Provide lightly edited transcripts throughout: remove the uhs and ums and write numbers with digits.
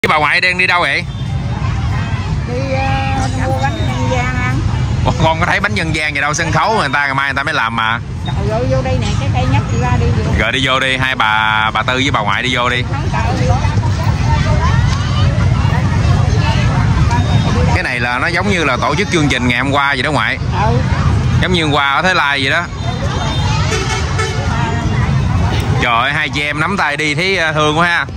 Bà ngoại đang đi đâu vậy? Đi mua bánh dân gian ăn. Con có thấy bánh dân gian vậy đâu, sân khấu người ta ngày mai người ta mới làm mà. Trời, vô đây nè, cái cây nhắc đi ra đi vô. Rồi đi vô đi, hai bà Tư với bà ngoại đi vô đi. Cái này là nó giống như là tổ chức chương trình ngày hôm qua vậy đó ngoại. Giống như hôm qua ở Thái Lai vậy đó. Trời ơi, hai chị em nắm tay đi thấy thương quá ha.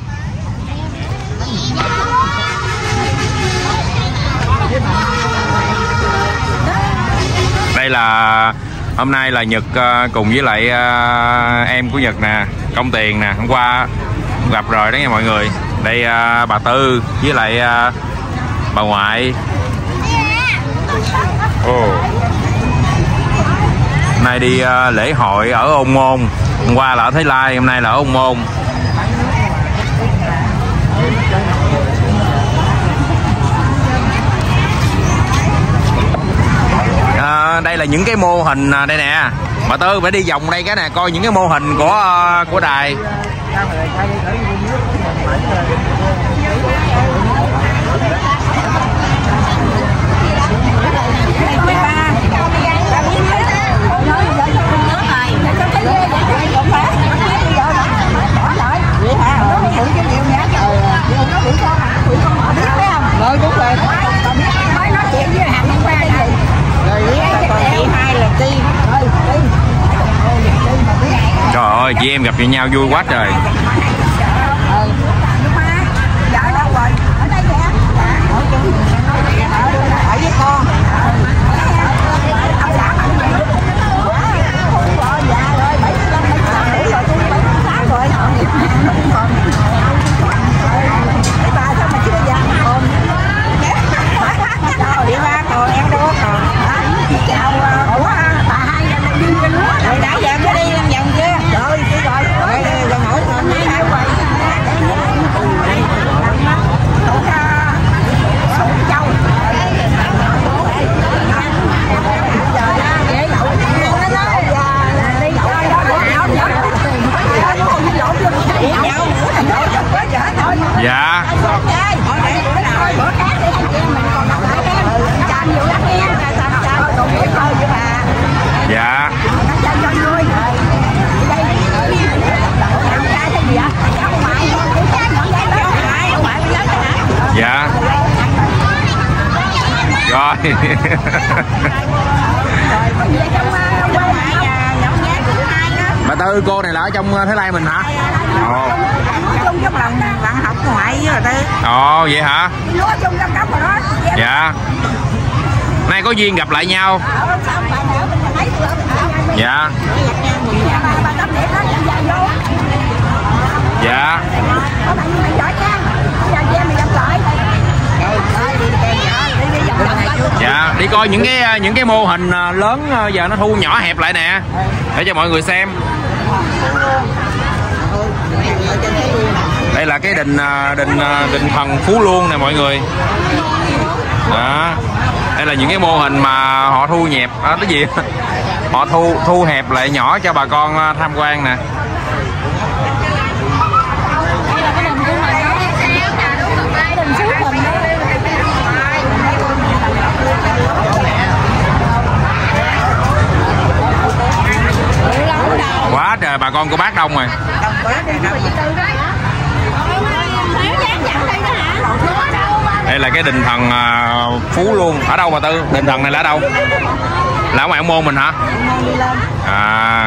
Đây là hôm nay là Nhật cùng với lại em của Nhật nè, Công Tiền nè, hôm qua gặp rồi đó nha mọi người. Đây bà Tư với lại bà ngoại. Hôm nay đi lễ hội ở Ôn Môn, hôm qua là ở Thái Lai, hôm nay là ở Ôn Môn. Đây là những cái mô hình đây nè. Bà Tư phải đi vòng đây cái nè, coi những cái mô hình của đài. Trời ơi, chị em gặp với nhau vui quá trời. Dạ. Dạ. Dạ. Rồi. Bà Tư, cô này là ở trong Thái Lan mình hả? Ồ. Chung trong lòng bạn học ngoại với bà Tư. Ồ, vậy hả? Dạ. Nay có duyên gặp lại nhau. Dạ. Dạ. Dạ, đi coi những cái mô hình lớn giờ nó thu nhỏ hẹp lại nè để cho mọi người xem. Đây là cái đình thần Phú Luông nè mọi người. Đó. Đây là những cái mô hình mà họ thu nhẹp cái gì? Họ thu hẹp lại nhỏ cho bà con tham quan nè. Quá trời bà con của bác đông rồi. Đây là cái đình thần Phú Luông. Ở đâu bà Tư? Đình thần này là ở đâu? Là ở ngoài Ôn Môn mình hả? À.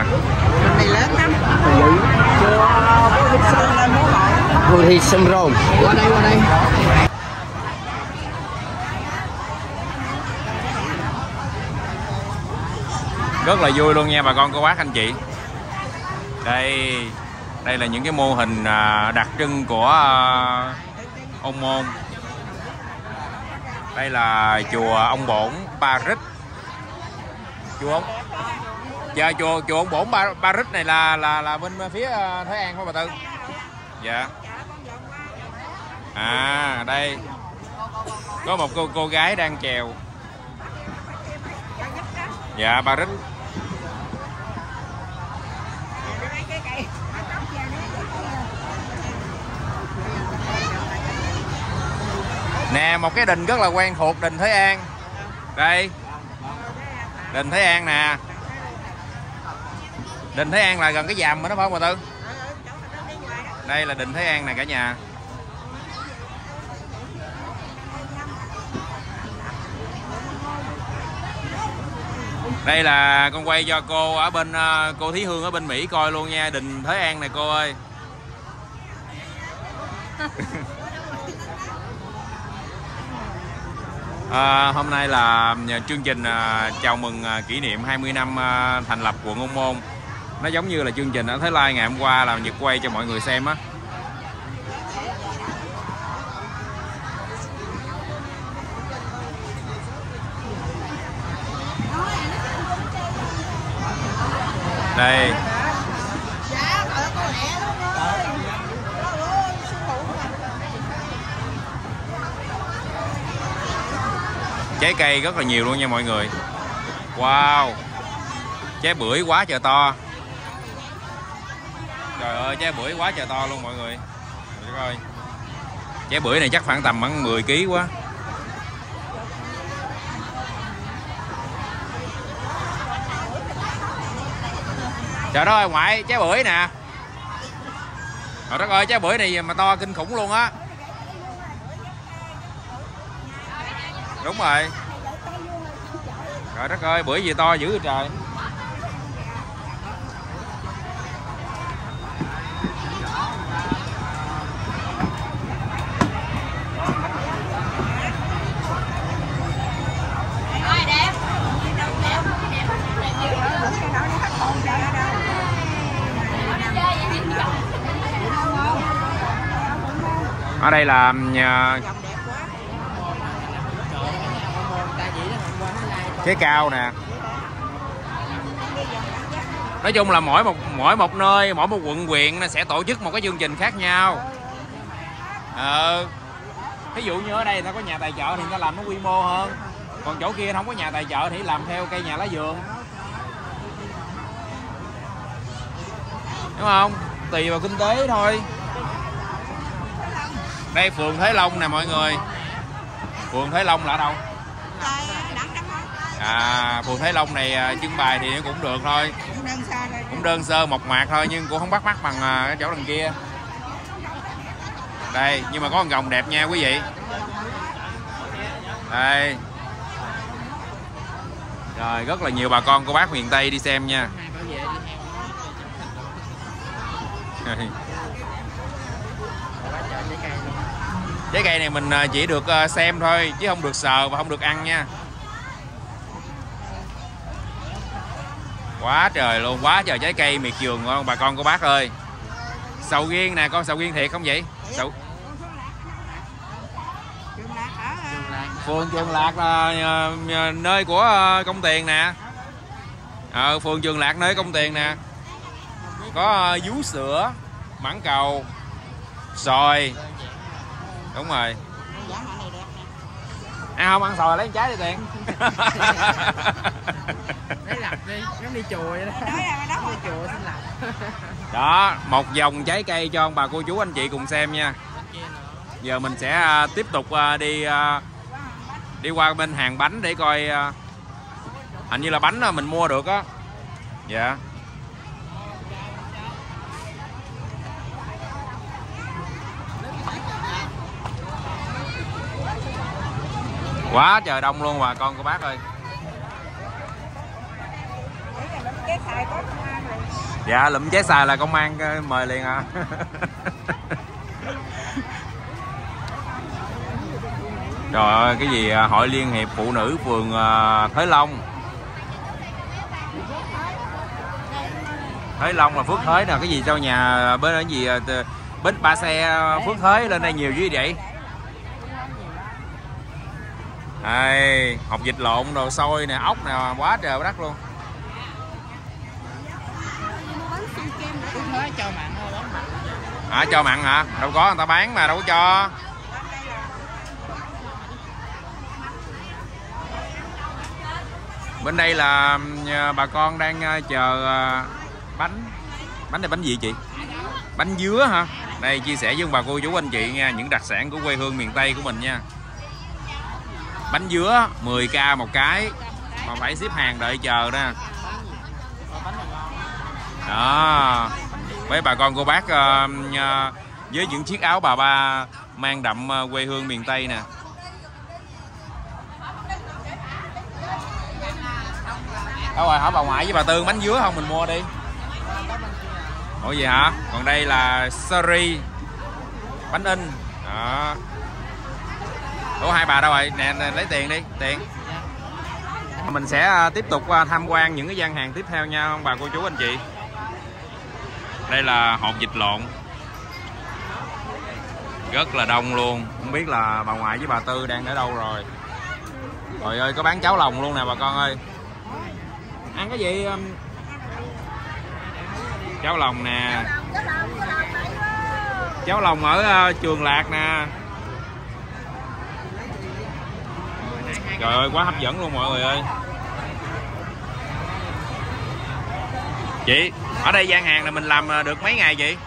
Thì xong rồi. Qua đây. Rất là vui luôn nha bà con cô bác anh chị. Đây là những cái mô hình đặc trưng của Ôn Môn. Đây là chùa ông Bổn Ba Rích. Chùa ông Bổn Ba Rích này là bên phía Thái An phải bà Tư? Dạ. À, đây có một cô gái đang chèo. Dạ, Ba Rích. Nè, một cái đình rất là quen thuộc, đình Thới An. Đây, đình Thới An nè. Đình Thới An là gần cái dàm mà nó phải không bà Tư? Đây là đình Thới An nè cả nhà. Đây là con quay cho cô ở bên cô Thí Hương ở bên Mỹ coi luôn nha, đình Thới An này cô ơi. Hôm nay là chương trình chào mừng kỷ niệm 20 năm thành lập quận Hóc Môn. Nó giống như là chương trình ở Thái Lai ngày hôm qua là Nhật quay cho mọi người xem á. Đây. Trái cây rất là nhiều luôn nha mọi người. Wow. Trái bưởi quá trời to. Trời ơi, trái bưởi quá trời to luôn mọi người. Trời ơi. Trái bưởi này chắc khoảng tầm 10 kg quá. Trời đất ơi, ngoại, trái bưởi nè. Trời đất ơi, trái bưởi này mà to kinh khủng luôn á. Đúng rồi. Trời đất ơi, bưởi gì to dữ vậy trời. Ở đây là trái cao nè. Nói chung là mỗi một nơi, mỗi một quận huyện nó sẽ tổ chức một cái chương trình khác nhau. Ví dụ như ở đây ta có nhà tài trợ thì ta làm nó quy mô hơn. Còn chỗ kia không có nhà tài trợ thì làm theo cây nhà lá vườn. Đúng không? Tùy vào kinh tế thôi. Đây phường Thới Long nè mọi người. Phường Thới Long là ở đâu? Phường Thới Long này trưng bày thì cũng được thôi. Cũng đơn sơ mộc mạc thôi nhưng cũng không bắt mắt bằng cái chỗ đằng kia. Đây, nhưng mà có con rồng đẹp nha quý vị. Đây. Rồi, rất là nhiều bà con cô bác miền Tây đi xem nha. Trái cây này mình chỉ được xem thôi chứ không được sờ và không được ăn nha. Quá trời luôn, quá trời trái cây miệt vườn ngon bà con cô bác ơi. Sầu riêng nè, con sầu riêng thiệt không vậy? Phường Trường Lạc là nơi của Công Tiền nè. Phường Trường Lạc nơi Công Tiền nè. Có vú sữa, mãng cầu, xoài. Đúng rồi. Không ăn xoài lấy trái đi Tiền. Lấy lặt đi, giống đi chùa vậy đó. Đi chùa xin lặt. Đó, một vòng trái cây cho ông bà cô chú anh chị cùng xem nha. Giờ mình sẽ tiếp tục đi qua bên hàng bánh để coi. Hình như là bánh mình mua được á. Dạ. Quá trời đông luôn bà con cô bác ơi. Dạ, lụm trái xài là công an mời liền à. Trời ơi, cái gì Hội Liên hiệp Phụ nữ phường Thới Long. Thới Long là Phước Thới nè, cái gì sau nhà bên cái gì bến ba xe Phước Thới lên đây nhiều dữ vậy. Đây, hột vịt lộn, đồ xôi nè, ốc nè, quá trời đất luôn. Cho mặn hả? Đâu có, người ta bán mà đâu có cho. Bên đây là bà con đang chờ bánh. Bánh này bánh gì chị? Bánh dứa hả? Đây chia sẻ với bà cô chú anh chị nha, những đặc sản của quê hương miền Tây của mình nha. Bánh dứa 10k một cái mà phải xếp hàng đợi chờ đó. Đó, với bà con cô bác với những chiếc áo bà ba mang đậm quê hương miền Tây nè. Đâu rồi, hỏi bà ngoại với bà Tư bánh dứa không mình mua đi. Ủa gì hả? Còn đây là sari bánh in. Đó. Ủa hai bà đâu rồi? Nè, lấy tiền đi, tiền. Mình sẽ tiếp tục tham quan những cái gian hàng tiếp theo nha ông bà cô chú anh chị. Đây là hột vịt lộn. Rất là đông luôn. Không biết là bà ngoại với bà Tư đang ở đâu rồi. Trời ơi, có bán cháo lòng luôn nè bà con ơi. Ăn cái gì? Cháo lòng nè. Cháo lòng ở Trường Lạc nè. Trời ơi, quá hấp dẫn luôn mọi người ơi. Chị, ở đây gian hàng là mình làm được mấy ngày chị?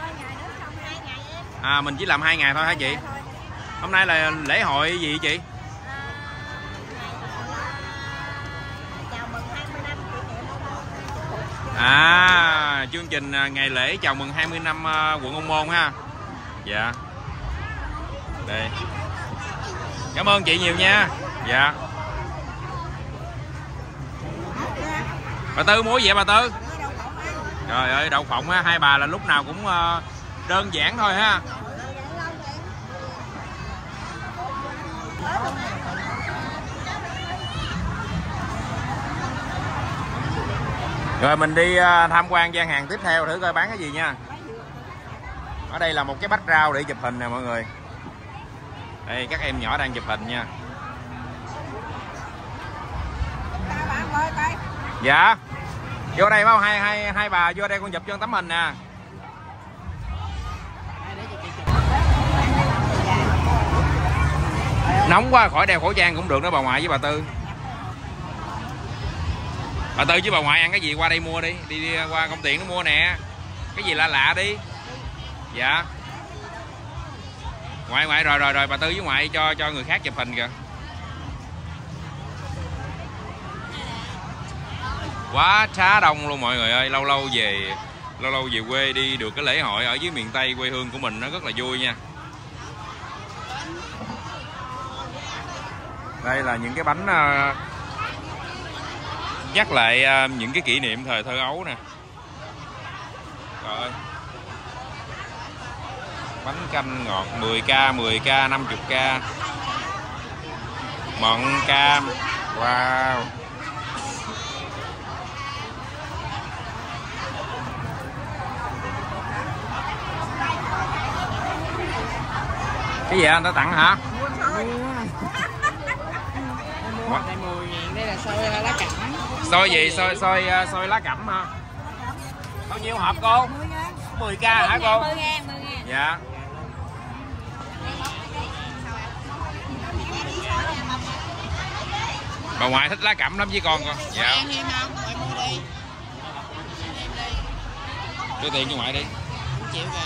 À, mình chỉ làm 2 ngày thôi hả chị? Hôm nay là lễ hội gì chị? À, chương trình ngày lễ chào mừng 20 năm quận Ô Môn ha. Dạ. Đây. Cảm ơn chị nhiều nha. Dạ. Bà Tư mua gì vậy bà Tư? Trời ơi, đậu phộng á, hai bà là lúc nào cũng đơn giản thôi ha. Rồi mình đi tham quan gian hàng tiếp theo thử coi bán cái gì nha. Ở đây là một cái bách rau để chụp hình nè mọi người. Đây các em nhỏ đang chụp hình nha. Dạ. Vô đây bao hai bà vô đây con chụp cho tấm hình nè. Nóng quá khỏi đeo khẩu trang cũng được đó bà ngoại với bà Tư. Bà Tư với bà ngoại ăn cái gì qua đây mua đi. Đi qua công tiện nó mua nè. Cái gì lạ lạ đi. Dạ. Ngoại rồi bà Tư với ngoại cho người khác chụp hình kìa. Quá trá đông luôn mọi người ơi. Lâu lâu về quê đi được cái lễ hội ở dưới miền Tây quê hương của mình nó rất là vui nha. Đây là những cái bánh nhắc lại những cái kỷ niệm thời thơ ấu nè. Trời ơi. Bánh canh ngọt 10k, 50k. Mận cam. Wow. Cái gì anh ta tặng hả? Đây là xôi lá cẩm. Xôi gì? Xôi lá cẩm hả? Bao nhiêu hộp cô? 10k hả cô? 10.000. Dạ. Bà ngoại thích lá cẩm lắm với con. Dạ. Ăn em không? Ngoại mua đi. Đưa tiền cho ngoại đi. 1 triệu kìa.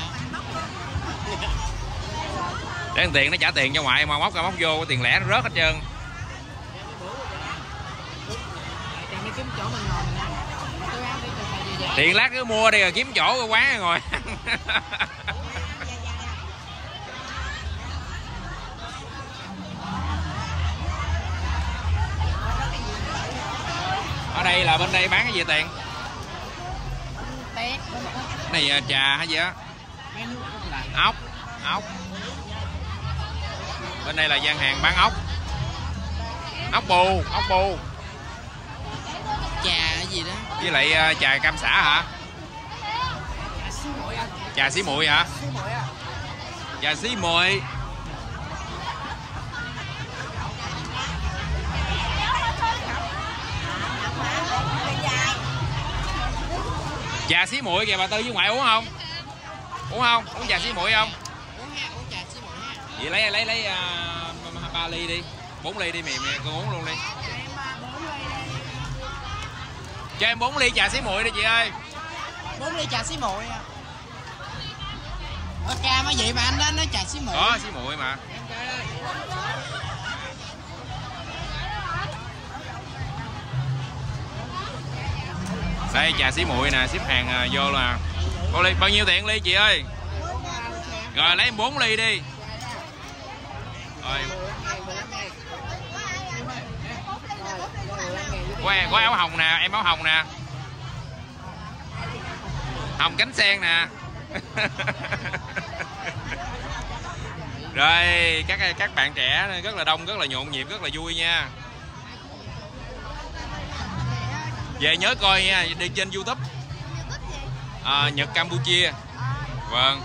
Để ăn tiền nó trả tiền cho ngoại mà móc ra móc vô tiền lẻ nó rớt hết trơn. Tiền lát cứ mua đi rồi kiếm chỗ ở quán ngồi. Ở đây là bên đây bán cái gì tiền? Cái này trà hay gì á? Ốc. Bên đây là gian hàng bán ốc. Ốc bu. Trà gì đó. Với lại trà cam xả hả? Trà xí muội hả? Trà xí muội. Trà xí muội kìa bà Tư với ngoại uống không? Uống trà xí muội không? Uống trà xí muội ha. Vậy lấy 3 ly đi. 4 ly đi mẹ con uống luôn đi. Cho em 4 ly trà xí muội đi chị ơi. 4 ly trà xí muội. Ở cam á vậy mà anh đó nói trà xí muội. Có xí muội mà. Đây trà xí muội nè, xếp hàng vô là. Cô ly bao nhiêu tiền ly chị ơi? Rồi lấy 4 ly đi. Rồi. Có áo hồng nè, em áo hồng nè. Hồng cánh sen nè. Rồi các bạn trẻ rất là đông, rất là nhộn nhịp, rất là vui nha. Về nhớ coi nha, đi trên YouTube. Nhật Campuchia. Vâng.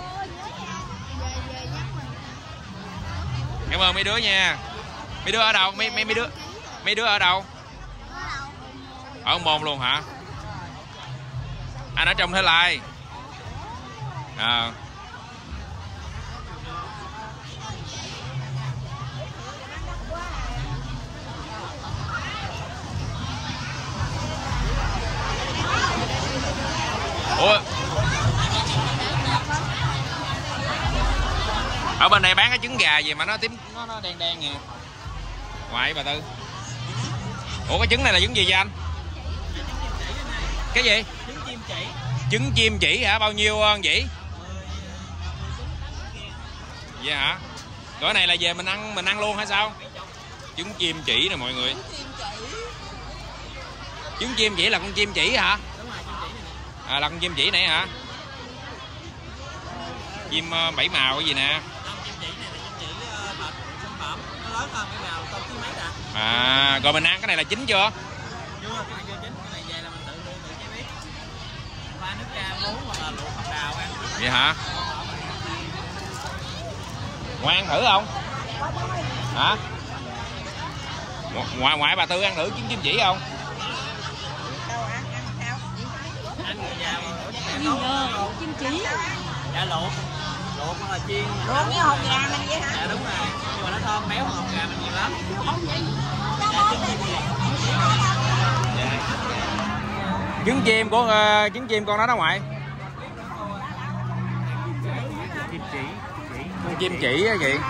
Cảm ơn mấy đứa nha. Mấy đứa ở đâu? Mấy đứa ở đâu? Ở Môn luôn hả? Anh ở trong Thái Lai. Ủa? Ở bên này bán cái trứng gà gì mà nó tím, nó đen đen nè. Ngoại bà Tư. Ủa cái trứng này là trứng gì vậy anh? Cái gì? Trứng chim chỉ. Trứng chim chỉ hả? Bao nhiêu anh vậy? Vậy hả? Cái này là về mình ăn luôn hay sao? Trứng chim chỉ nè mọi người. Trứng chim chỉ là con chim chỉ hả? Là con chim chỉ này hả? Chim 7 màu cái gì nè? Rồi mình ăn cái này là chín chưa? Chưa, cái này chưa chín, cái này về là mình tự chế biến. Pha nước cam muống hoặc là luộc hồng đào ăn. Vậy hả? Ngoan thử không? Hả? Ngoại bà Tư ăn thử trứng chim chỉ không? Ăn người già mà chim chỉ. Dạ luộc hoặc là chiên. Luộc với hột gà mình vậy hả? Dạ đúng rồi. Nhưng mà nó thơm béo hơn hột gà mình nhiều lắm. Trứng chim con đó ngoại. Con chim chỉ á chị.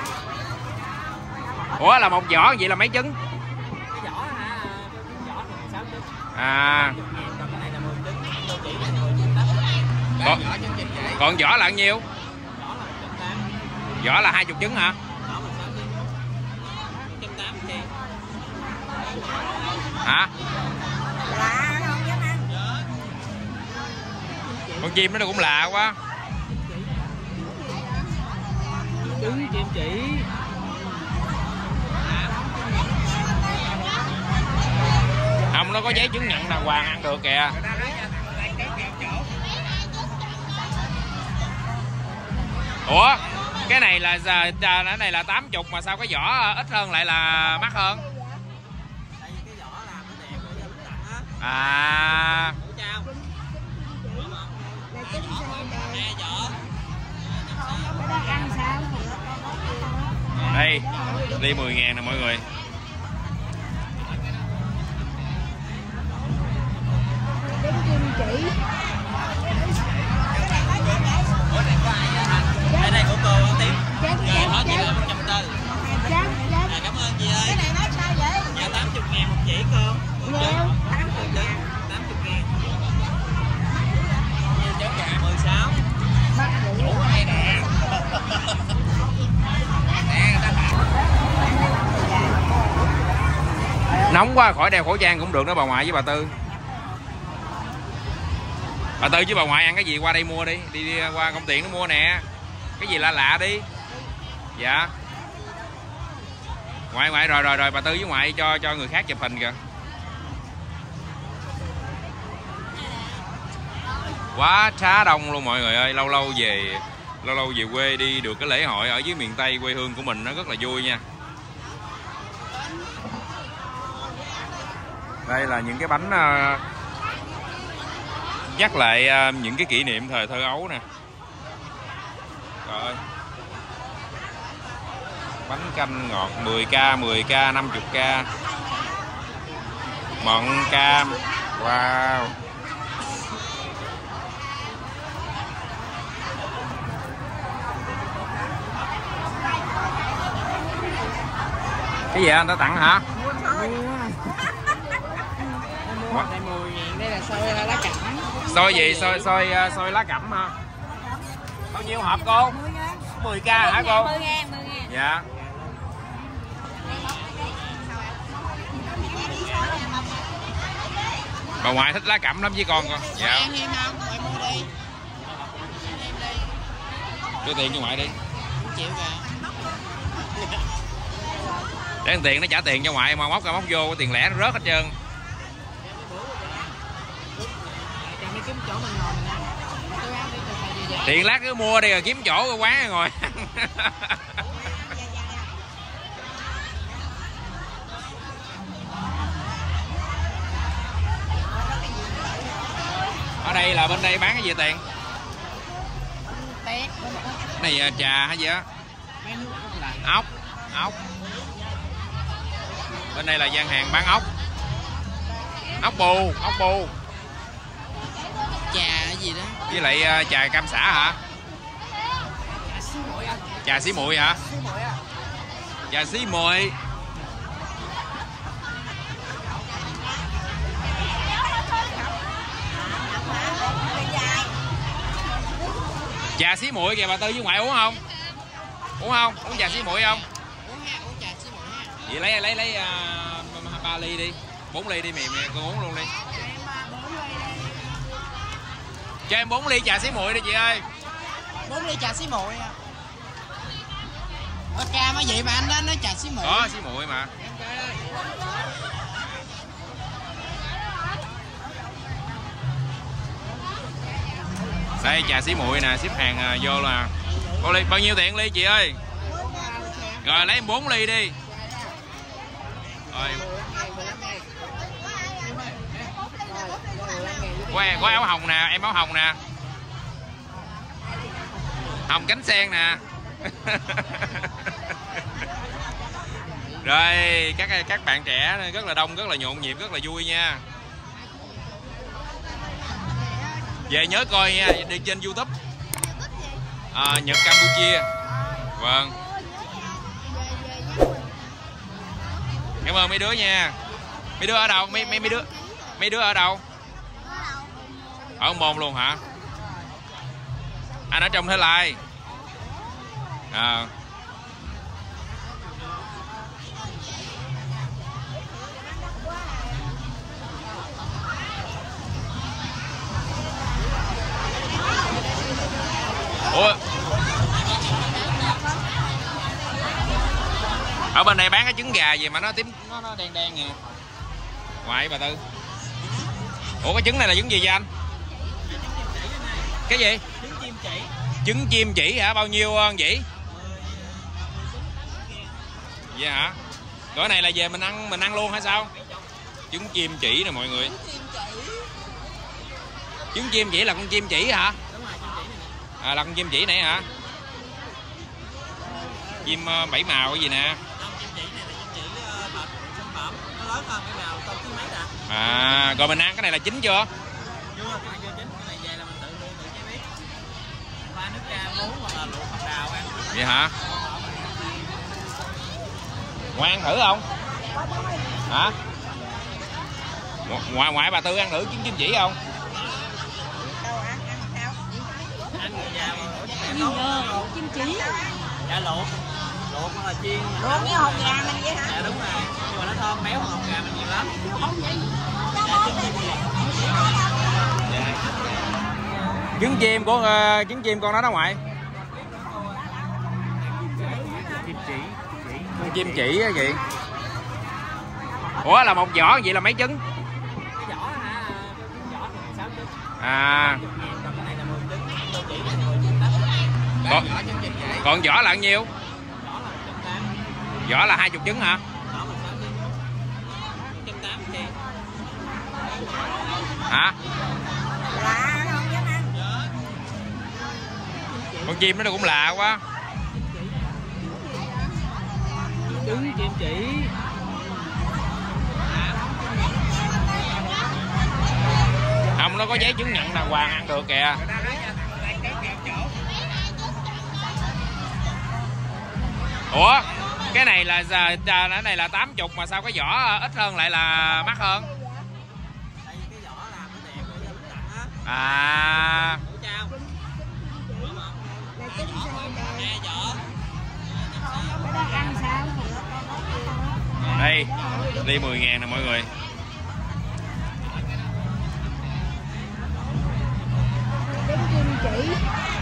Ủa là một vỏ vậy là mấy trứng? Cái vỏ hả? Vỏ 6 trứng. Còn cái này là 10 trứng. Còn vỏ là bao nhiêu? Vỏ là 20 trứng hả? Hả? Con chim nó cũng lạ quá. Trứng chim chỉ. Không, nó có giấy chứng nhận đàng hoàng ăn được kìa. Ủa cái này là cái này là 80 mà sao cái vỏ ít hơn lại là mắc hơn? Tại vì cái vỏ làm nó đẹp bây giờ mình tặng á. À. Đây ly 10.000 nè mọi người. Cái này của cô ăn tím. Rồi hết chị là 140. Cảm ơn chị ơi. Cái này nói sao vậy? Dạ 80.000 một chỉ cô. Nhiều. 80.000. 16. Chủ ở đây nè. Nóng quá khỏi đeo khẩu trang cũng được đó bà ngoại với bà Tư. Bà Tư với bà ngoại ăn cái gì qua đây mua đi. Đi qua công tiện nó mua nè. Cái gì lạ lạ đi. Dạ. Ngoại rồi bà Tư với ngoại cho người khác chụp hình kìa. Quá trá đông luôn mọi người ơi. Lâu lâu về quê đi được cái lễ hội ở dưới miền Tây quê hương của mình nó rất là vui nha. Đây là những cái bánh nhắc lại những cái kỷ niệm thời thơ ấu nè. Trời ơi. Bánh canh ngọt 10k, 10k, 50k. Mận cam. Wow. Cái gì anh ta tặng hả? Đây 10.000, đây là xôi lá cẩm. Xôi gì? Xôi lá cẩm hả? Bao nhiêu hộp cô? 10k hả cô? 10.000. Dạ. Bà ngoại thích lá cẩm lắm với con. Dạ. Ăn thêm không? Ngoại mua đi. Đưa tiền cho ngoại đi. 1 triệu kìa. Để ăn tiền nó trả tiền cho ngoại, mà móc ra móc vô tiền lẻ nó rớt hết trơn. Tiền lát cứ mua đi rồi kiếm chỗ ở quán rồi ngồi. Ở đây là bên đây bán cái gì tiền? Cái này trà hay gì á? Ốc. Bên đây là gian hàng bán ốc. Ốc bù. Trà gì đó? Với lại trà cam xả hả? Trà xí muội hả? Trà xí muội. Trà xí muội kìa bà Tư với ngoại uống không? Uống trà xí muội không? Uống trà xí muội ha. Vậy lấy 3 ly đi, 4 ly đi mẹ con uống luôn đi. Cho em 4 ly trà xí muội đi chị ơi. 4 ly trà xí muội. Ở cam á vậy mà anh đó nói trà xí muội. Có xí muội mà. Đây trà xí muội nè, xếp hàng vô là. Cô ly bao nhiêu tiền ly chị ơi? Rồi lấy 4 ly đi. Rồi. Có áo hồng nè, em áo hồng nè. Hồng cánh sen nè. Rồi các bạn trẻ rất là đông, rất là nhộn nhịp, rất là vui nha. Về nhớ coi nha, đi trên YouTube Nhật Campuchia. Vâng. Cảm ơn mấy đứa nha. Mấy đứa ở đâu? Mấy đứa ở đâu? Ở Hóc Môn luôn hả? Anh ở trong Thái Lai. Ủa? Ở bên này bán cái trứng gà gì mà nó tím nó đen đen nè. Ngoại bà Tư. Ủa cái trứng này là trứng gì vậy anh? Cái gì? Trứng chim chỉ. Trứng chim chỉ hả? Bao nhiêu vậy? Vậy hả? Cái này là về mình ăn luôn hay sao? Trứng chim chỉ nè mọi người. Trứng chim chỉ là con chim chỉ hả? Là con chim chỉ này hả? Chim 7 màu cái gì nè? Rồi mình ăn cái này là chín chưa? Chưa, cái này chưa chín, cái này về là mình tự mua tự chế biến. Pha nước cam muống hoặc là luộc hoặc đào ăn. Vậy hả? Ngoại ăn thử không? Hả? Ngoại bà Tư ăn thử trứng chim chỉ không? Ăn người già mà Chim chỉ. dạ luộc hoặc là chiên. Luộc với hột gà mình vậy hả? Dạ đúng rồi, nhưng mà nó thơm béo hơn hột gà mình nhiều lắm. Trứng chim con đó đó ngoại. Con chim chỉ á chị. Ủa là một vỏ vậy là mấy trứng? Cái vỏ hả? Vỏ thì 6 trứng. Còn cái này là 10 trứng. Còn vỏ là bao nhiêu? Vỏ là 20 trứng hả? Hả? Con chim nó cũng lạ quá. Trứng chim chỉ. Không, nó có giấy chứng nhận đàng hoàng ăn được kìa. Ủa, cái này là 80 mà sao cái vỏ ít hơn lại là mắc hơn? À. Hủ chao. Nè vỏ. Cái đó ăn sao? Đây, ly 10.000 nè mọi người. Trứng kim chỉ.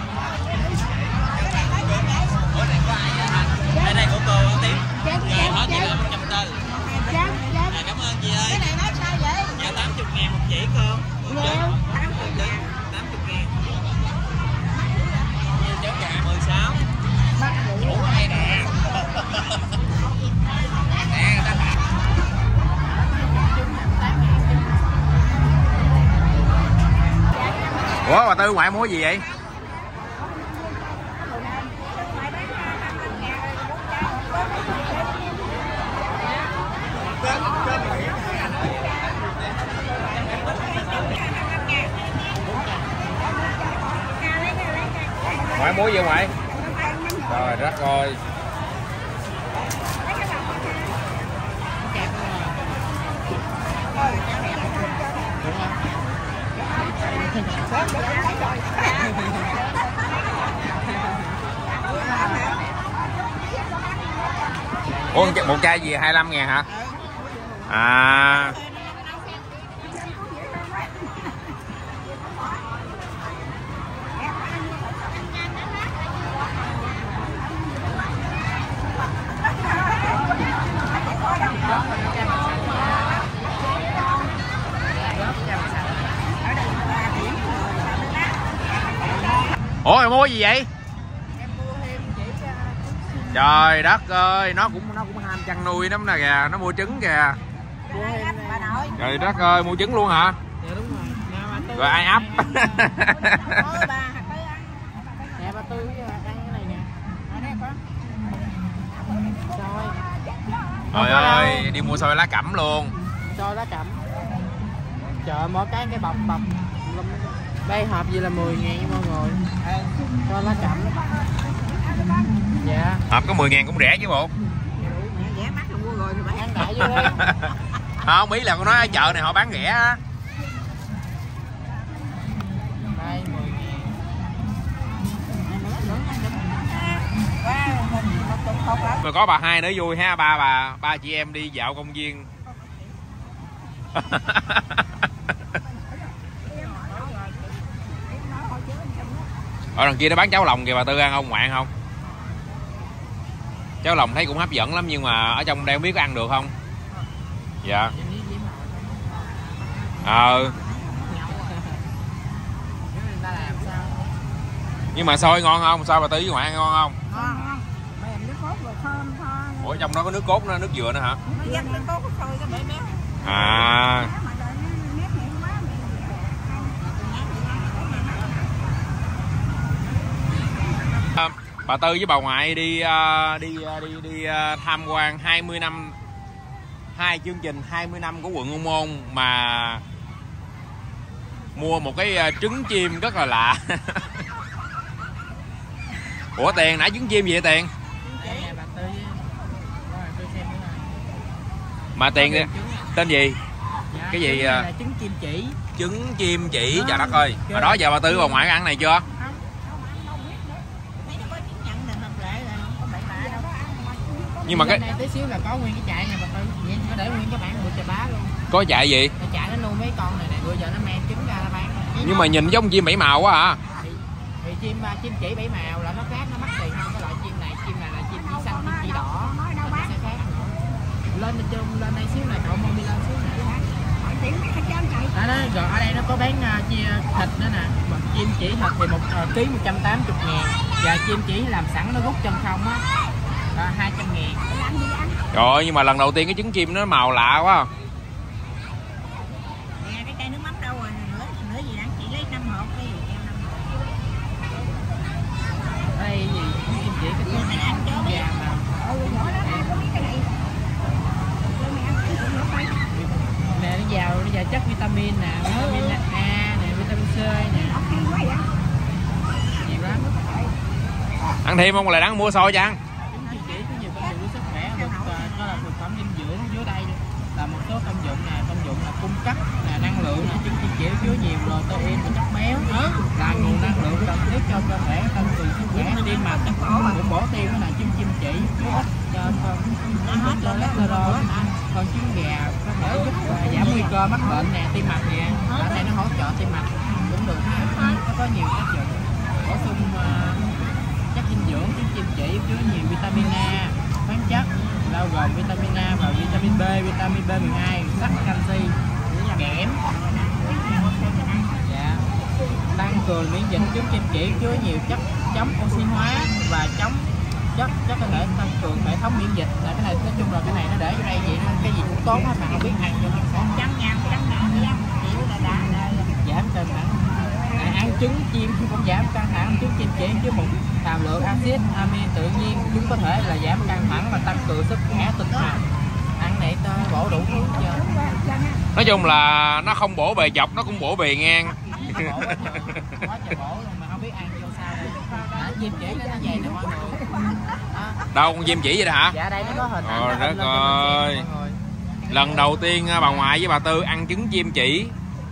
Cái này của cô ăn tiếp. Chén Rồi hết chị là 140. Chén. Cảm ơn chị ơi. Cái này nó sao vậy? Dạ 80.000 một chỉ cô. Nhiều. 80.000. 80.000. Cháo gà 16. Bắt rượu. Ủa bà Tư ngoại mua gì vậy? Ngoại mua gì ngoại? Trời đất ơi. Ủa một chai gì 25.000 hả? À. Ủa mày mua gì vậy? Trời đất ơi, nó cũng ham chăn nuôi lắm nè kìa, nó mua trứng kìa. Trời đất ơi, mua trứng luôn hả? Dạ đúng rồi. Rồi ai ấp? Nè bà Tư ăn cái này nè. Trời ơi, đi mua xôi lá cẩm luôn. Xôi lá cẩm. Trời mỗi cái bọc. Đây hộp gì là 10.000 nha mọi người. Xôi lá cẩm. Dạ. Hộp có 10.000 cũng rẻ chứ bộ. Rẻ mắc rồi mua rồi thì phải Ăn đại vô đi. Không, ý là con nói ở chợ này họ bán rẻ á. Đây 10.000. Mà có bà hai nữa vui ha, ba chị em đi dạo công viên. Ở đằng kia nó bán cháo lòng kìa bà Tư, ăn không ngoạn không? Cháo lòng thấy cũng hấp dẫn lắm nhưng mà ở trong đây không biết có ăn được không? Dạ. Nhưng mà xôi ngon không? Sao bà Tư với ngoại ăn ngon không? ngon. Mềm nước cốt rồi thơm tho. Ủa trong đó có nước cốt nữa, nước dừa nữa hả? Nó dắt nước cốt thôi cái bé bé. À. Bà Tư với bà ngoại đi tham quan 20 năm, hai chương trình 20 năm của quận Ô Môn mà mua một cái trứng chim rất là lạ. Ủa Tiền nãy trứng chim gì vậy Tiền? Mà Tiền tên gì? Cái gì? Trứng chim chỉ. Trứng chim chỉ, trời đất ơi. Hồi đó giờ bà Tư bà ngoại ăn này chưa? Nhưng mà cái tí xíu là có nguyên cái chạy này bà Tư, vậy nó để nguyên cái bản bự chà bá luôn. Có chạy gì? Cái chạy nó nuôi mấy con này nè, bây giờ nó mang trứng ra nó bán. Nhưng mà nhìn giống chim 7 màu quá à. Thì chim chỉ 7 màu là nó khác, nó mắc tiền hơn cái loại chim này là chim chỉ xanh, chim chỉ đỏ. Nó sẽ khác. Lên đây xíu này cậu mua đi lên xíu này. Rồi ở đây nó có bán thịt nữa nè. Chim chỉ thịt thì 1 ký 180.000. Và chim chỉ làm sẵn nó rút chân không á. 200.000. Rồi nhưng mà lần đầu tiên cái trứng chim nó màu lạ quá. Nè cái cây nước mắm đâu rồi, nữa gì ăn chị lấy 5 hộp đi, em 5 hộp. Đây gì chim chỉ cái thứ này ăn cho gà mà. Nhỏ đó em có biết cái này. Nè nó giàu chất vitamin nè, vitamin A nè, vitamin C nè. Nhiều lắm. Ăn thêm không là đáng mua xôi cho ăn. Có là thực phẩm dinh dưỡng dưới đây luôn. là một số công dụng nè, công dụng là cung cấp là năng lượng nè, trứng chim chỉ chứa nhiều protein và chất béo, là nguồn năng lượng cần thiết cho cơ thể, tăng cường sức khỏe tim mạch, cũng bổ tim là trứng chim chỉ chứa ít cho cholesterol. Còn trứng gà có thể giúp giảm nguy cơ mắc bệnh nè, tim mạch nè, ở đây nó hỗ trợ tim mạch cũng được, nó có nhiều tác dụng. Bổ sung chất dinh dưỡng, trứng chim chỉ chứa nhiều vitamin A, khoáng chất bao gồm vitamin A và vitamin B, vitamin B12, sắt, canxi, kẽm. Dạ. Tăng cường miễn dịch, trứng chim chỉ chứa nhiều chất chống oxy hóa và chống chất có thể tăng cường hệ thống miễn dịch. Là cái này nói chung là cái này nó để vô đây vậy nên cái gì cũng tốt hết mà không biết ăn cho nó trắng nha, chịu đã giảm cân thẳng. Ăn trứng chim cũng giảm căng thẳng, trứng chim chỉ chứa một hàm lượng axit amin tự nhiên, chúng có thể là giảm căng thẳng và tăng cường sức khỏe tinh thần. Ăn này bổ đủ thứ chưa? Nói chung là nó không bổ bề dọc, nó cũng bổ bề ngang. Bổ quá trời bổ luôn mà không biết ăn vô sao đây. Chim chỉ nó vậy nè mọi người. Đâu con chim chỉ vậy đó hả? Dạ đây nó có hình ảnh. Trời đất ơi. Lần đầu tiên bà ngoại với bà Tư ăn trứng chim chỉ.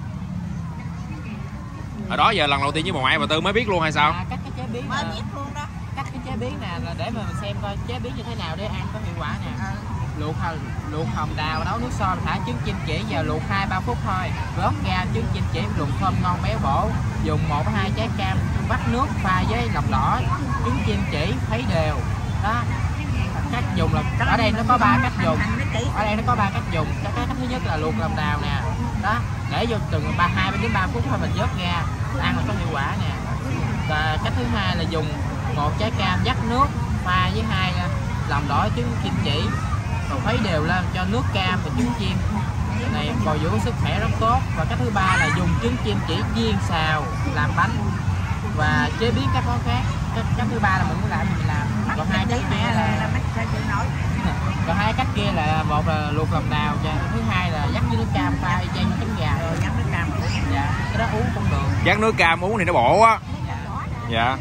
Ở đó giờ lần đầu tiên với bà ngoại bà Tư mới biết luôn hay sao? Cách cái chế biến mới biết luôn đó. Cách cái chế biến nè là để mà mình xem coi chế biến như thế nào để ăn có hiệu quả nè. Luộc hồng đào, nấu nước sôi, thả trứng chim chỉ vào luộc 2-3 phút thôi. Vớt ra trứng chim chỉ luộc thơm ngon béo bổ. Dùng 1-2 trái cam vắt nước pha với lòng đỏ, trứng chim chỉ khuấy đều. Đó. Cách dùng là ở đây nó có 3 cách dùng. Ở đây nó có 3 cách dùng. Cái thứ nhất là luộc lòng đào nè. Đó, để vô từng 2-3 phút thôi mình vớt ra, ăn là có hiệu quả nè. Và cách thứ hai là dùng 1 trái cam vắt nước pha với 2 lòng đỏ trứng chim chỉ, rồi khuấy đều lên cho nước cam và trứng chim này bồi dưỡng sức khỏe rất tốt. Và cách thứ ba là dùng trứng chim chỉ chiên xào làm bánh và chế biến các món khác. Cách thứ ba là mình muốn làm gì mình làm. Còn hai cách kia là còn hai cách kia là một là luộc lòng đào và thứ hai là vắt với nước cam pha y chang trứng gà rồi vắt nước cam. Dạ, cái đó uống cũng được. Vắt nước cam uống thì nó bổ á. Dạ.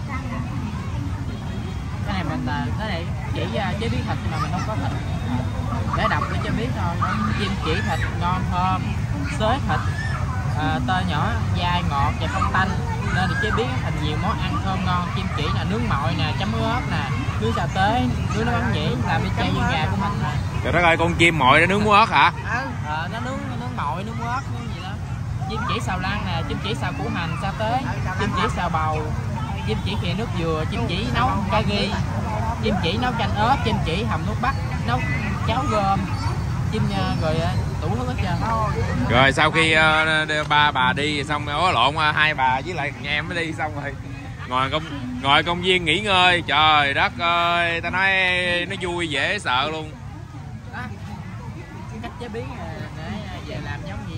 Cái này mình cái này chỉ chế biến thịt mà mình không có thịt. Để đọc để cho biết thôi. Chim chỉ thịt ngon thơm, xới thịt, tơ nhỏ, dai ngọt và không tanh nên được chế biến thành nhiều món ăn thơm ngon. Chim chỉ là nướng mọi nè, chấm ớt nè, nướng xào tế, nướng nó bắn nhỉ, làm đi chay với gà của mình nè. Trời đất ơi, con chim mọi nó nướng muối ớt hả? Nó nướng mọi, nướng ớt, nướng gì đó. Chim chỉ xào lăng nè, chim chỉ xào củ hành, xào tế, chim chỉ xào bầu, chim chỉ khìa nước dừa, chim chỉ nấu cà ri, chim chỉ nấu chanh ớt, chim chỉ hầm nước bắc, nấu cháo gom, chim rồi đủ thứ hết trơn. Rồi sau khi ba bà đi xong lộn hai bà với lại nhà em mới đi xong rồi ngồi công viên nghỉ ngơi. Trời đất ơi, ta nói nó vui dễ sợ luôn. Đó, cách chế biến để về làm giống gì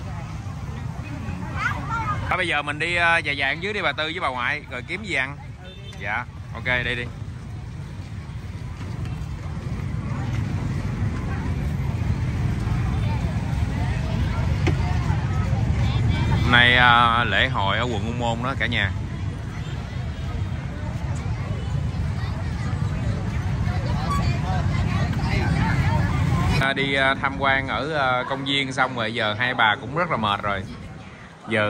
đó. Bây giờ mình đi dài dài dưới đi bà Tư với bà ngoại rồi kiếm gì ăn. Dạ ok đi đi. Hôm nay lễ hội ở quận U Môn đó cả nhà. Đi tham quan ở công viên xong rồi giờ hai bà cũng rất là mệt rồi. Giờ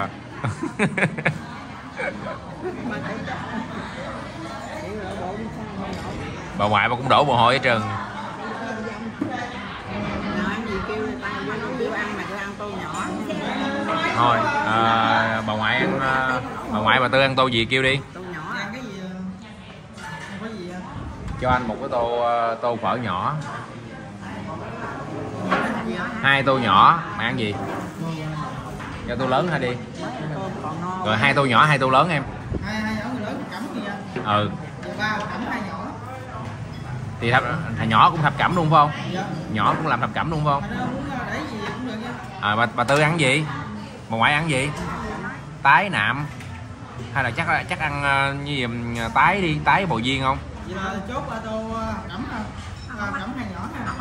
bà ngoại bà cũng đổ mồ hôi hết trơn. Thôi bà ngoại ăn bà ngoại bà Tư ăn tô gì kêu đi. Cho anh một cái tô phở nhỏ. 2 tô nhỏ. Mày ăn gì? Cho tô lớn hay đi. Rồi 2 tô nhỏ 2 tô lớn em. 2 nhỏ người lớn cẩm gì vậy? Ừ. Ba cẩm 2 nhỏ. Thì thằng nhỏ cũng thập cẩm luôn phải không? Dạ. Nhỏ cũng làm thập cẩm luôn phải không? Để gì cũng được nha. Bà Tư ăn gì? Bà ngoại ăn gì? Tái nạm hay là chắc ăn như gì tái đi, tái bò viên không? Vậy là chốt là tô cẩm nè. Cẩm 2 nhỏ nè.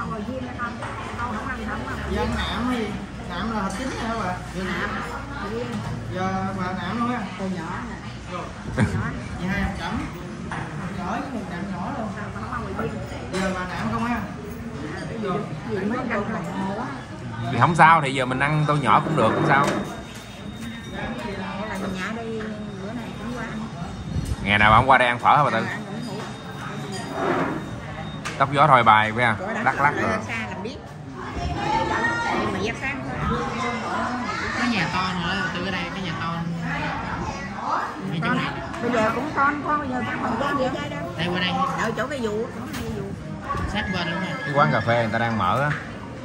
Giờ ăn nạm hay gì? Nạm là thịt chính hả bà? Nạm. Giờ bà nạm luôn á. Tô nhỏ nè. Rồi. Vậy 2 hạt cẩm. Nhỏ với một nạm nhỏ luôn. Giờ bà nạm không ha? Rồi. Mấy canh đồng hồ á. Thì không sao, thì giờ mình ăn tô nhỏ cũng được, không sao. Ngày nào bạn qua đây ăn phở hả bà Tư? Tóc gió thôi bài phải không? Lắc lắc rồi. Cái nhà to nữa, từ ở đây cái nhà to. Bây giờ cũng con bây giờ cũng còn đi đây đâu. Đây qua đây. Ở chỗ cái vụ, Sát bên luôn nha. Cái quán cà phê người ta đang mở á.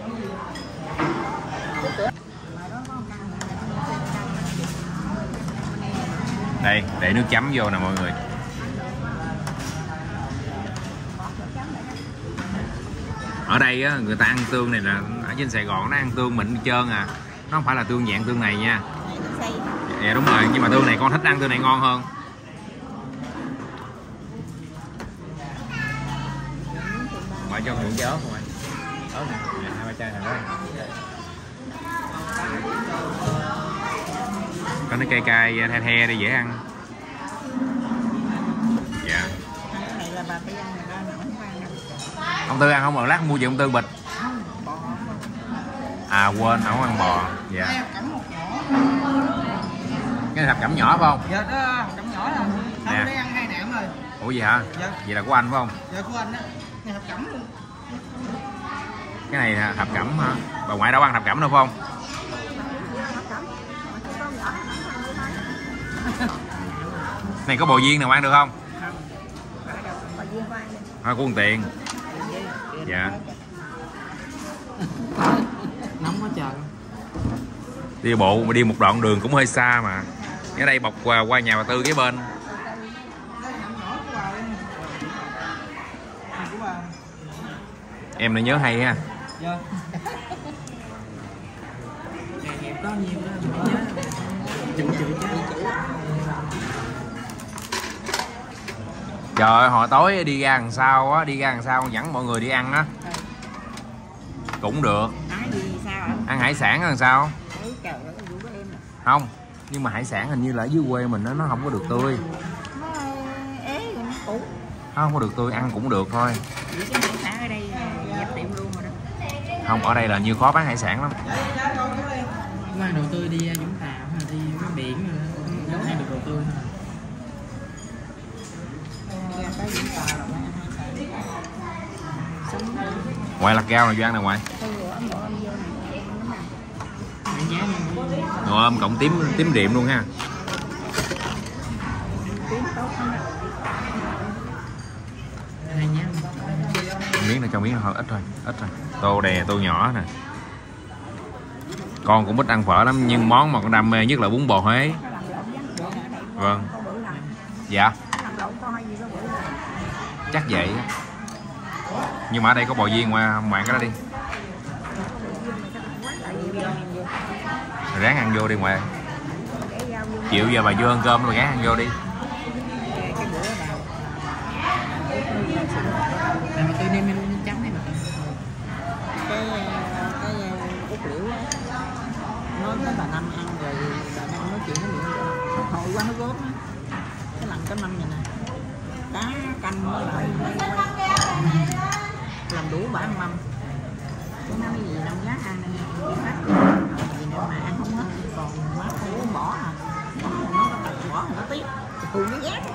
Đây, để nước chấm vô nè mọi người. Ở đây á, người ta ăn tương này là ở trên Sài Gòn nó ăn tương mịn trơn à. Nó không phải là tương dạng tương này nha. Dạ đúng rồi, nhưng mà tương này con thích ăn tương này ngon hơn. Ngoại cho muỗng chớ không ạ? Ớt nè, hai ba chai thằng đó. Có nó cay cay the the đi dễ ăn. Dạ. Ông Tư ăn không mà lát mua gì ông Tư bịch. À quên, không ăn bò. Dạ. Cái hộp cẩm nhỏ phải không? Dạ đó, hộp cẩm nhỏ là không để ăn 2 nạm rồi. Ủa gì hả? Dạ. Vậy là của anh phải không? Dạ của anh á. Này hộp cẩm luôn. Cái này là hộp cẩm hả? Bà ngoại đâu ăn hộp cẩm đâu phải không? Này có bò viên nào ăn được không? Thôi của tiền. Dạ. Nóng quá trời. Đi bộ mà đi một đoạn đường cũng hơi xa mà. Ở đây bọc qua nhà bà Tư cái bên. Em này nhớ hay ha. Dạ. Có nhiều đó. Chữ. Trời ơi, hồi tối đi ra đằng sau á, dẫn mọi người đi ăn á. Cũng được. Ăn hải sản làm sao? Không, nhưng mà hải sản hình như là ở dưới quê mình nó không có được tươi. Không có được tươi, ăn cũng được thôi. Không, ở đây là như khó bán hải sản lắm. Mai đồ tươi đi Vũng Tàu hay đi cái biển rồi hay được đồ tươi. Ngoại lạc rau này Doan nè ngoại. Đồ ôm cộng tím điểm luôn ha. Miếng này cho miếng hơi ít thôi. Tô đè tô nhỏ nè. Con cũng thích ăn phở lắm nhưng món mà con đam mê nhất là bún bò Huế. Vâng. Dạ. Chắc vậy. Nhưng mà ở đây có bò viên ngoại cái đó đi. Ráng ăn vô đi ngoại. Chịu giờ bà vô ăn cơm rồi ráng ăn vô đi. Mà tôi đem em chấm này mà. Cái cốt liễu á, nói với bà Năm ăn rồi bà Năm nói chuyện với miệng hồi qua nó gốm á, cái lần cái mâm này nè, cá canh với lại làm đủ bà ăn mâm, cái nói gì đâu nhát ăn gì nữa mà ăn không hết, còn má không muốn bỏ à, nó có tật bỏ nó tiếc, thường nó ghét.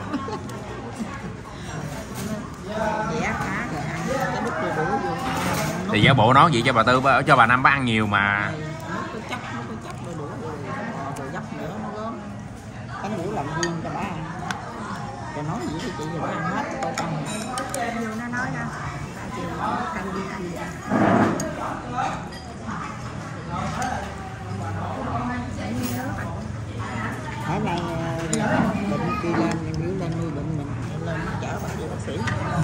Dạ cá rồi ăn cái đút rồi đủ vô. Thì giả bộ nói vậy cho bà Tư cho bà Năm bà ăn nhiều mà. Nó cứ chấp rồi đủ rồi dấp nữa nó gớm. Cái đủ làm riêng cho bà ăn. Rồi nói gì thì chị bà ăn hết tô canh. Nhiều nó nói ra. Chị canh đi ăn vậy. Ở đây bệnh kia lên, biểu lên nuôi bệnh mình lên nó chở bà đi bác sĩ.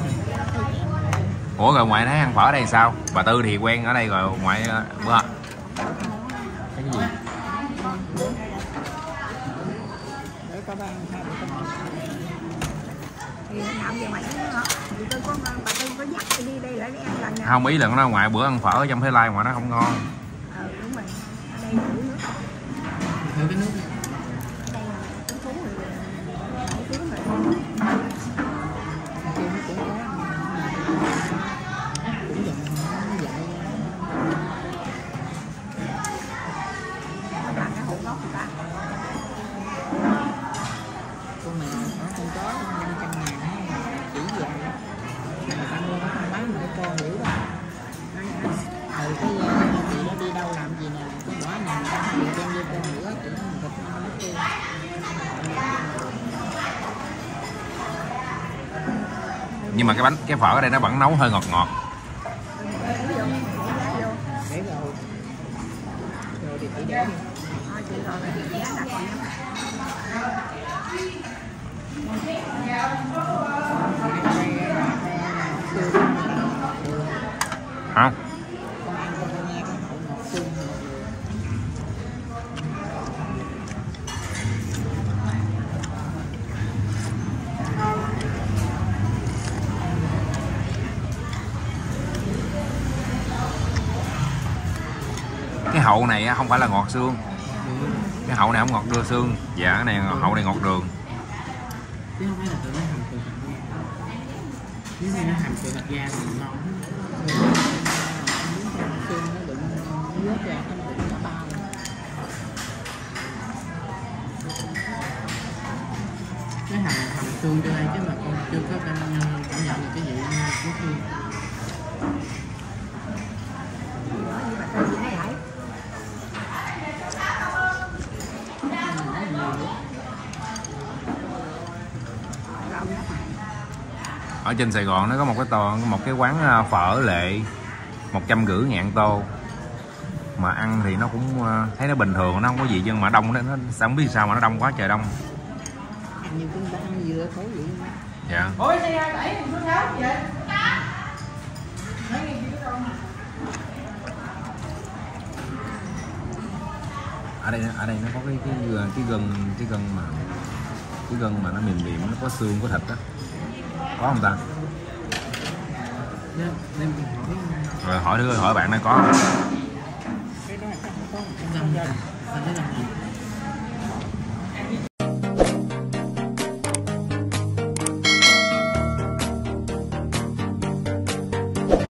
Ủa rồi ngoại thấy ăn phở ở đây sao? Bà Tư thì quen ở đây rồi ngoại bữa cái gì? Để có ba ăn hai Không, ý là nó ngoại bữa ăn phở ở trong Thái Lan mà nó không ngon. Đúng rồi. Ở đây đủ nước. Thử cái nước này. nhưng mà cái phở ở đây nó vẫn nấu hơi ngọt ngọt. Để rồi thì chỉ để đi. Không. Cái hậu này không phải là ngọt xương, cái hậu này không ngọt đưa xương, dạ cái này hậu này ngọt đường. Chứ không phải là tụi nó hầm từ hạt da. Nếu như nó hầm từ hạt da thì ngon. Xương nó đựng vớt ra nó đựng cả bao. Cái hầm xương cho đây chứ mà con chưa có cảm nhận được cái vị của xương. Ở trên Sài Gòn nó có một cái quán phở Lệ 150.000 tô, mà ăn thì nó cũng thấy nó bình thường, nó không có gì, nhưng mà đông nó sao không biết sao mà nó đông quá trời đông. Nhiều con đã ăn dừa khổ vậy. Dạ. Ôi xe đẩy mình xuống tháo vậy. Ở đây nó có cái gân mà nó mềm nó có xương có thịt đó, có không ta? Rồi hỏi bạn nó có không? Cái đó không có gân.